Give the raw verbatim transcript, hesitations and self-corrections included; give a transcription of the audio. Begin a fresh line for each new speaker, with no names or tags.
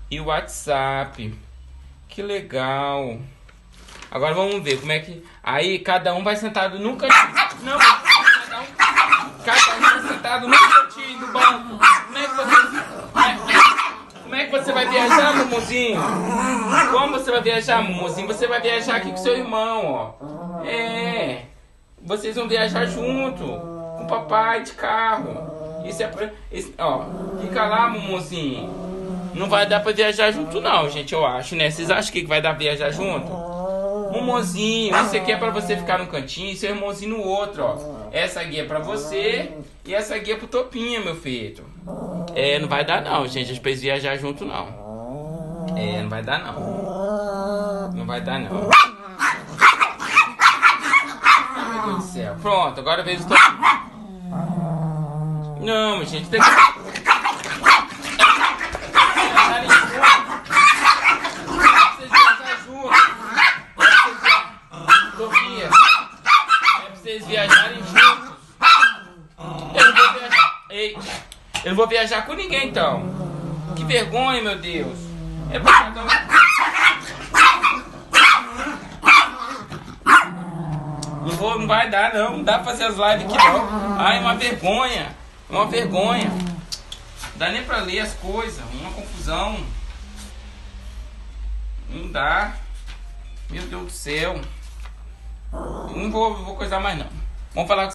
e o WhatsApp. Que legal. Agora vamos ver como é que... Aí cada um vai sentado num cantinho. Não, cada um, cada um vai sentado num cantinho do banco. Como é que você... Como é que você vai viajar, Mumuzinho? Como você vai viajar, Mumuzinho? Você vai viajar aqui com seu irmão, ó. É. Vocês vão viajar junto. Com o papai de carro. Isso é pra... Isso, ó. Fica lá, Mumuzinho. Não vai dar pra viajar junto não, gente, eu acho, né? Vocês acham que vai dar pra viajar junto? Mumuzinho, isso aqui é pra você ficar num cantinho e seu irmãozinho no outro, ó. Essa aqui é pra você e essa aqui é pro Topinha, meu filho. É, não vai dar não, gente, as pessoas viajar junto não. É, não vai dar não. Não vai dar não. Ai, meu Deus do céu. Pronto, agora vejo o Topinha. Não, gente, tem que... Vocês viajarem juntos. Eu não vou viajar. Ei, eu não vou viajar com ninguém então. Que vergonha, meu Deus. É pra cada um. Não vou, não vai dar não. Não dá pra fazer as lives aqui não. Ai, é uma vergonha. É uma vergonha. Não dá nem pra ler as coisas. Uma confusão. Não dá. Meu Deus do céu. Não vou, vou coisar mais não. Vamos falar com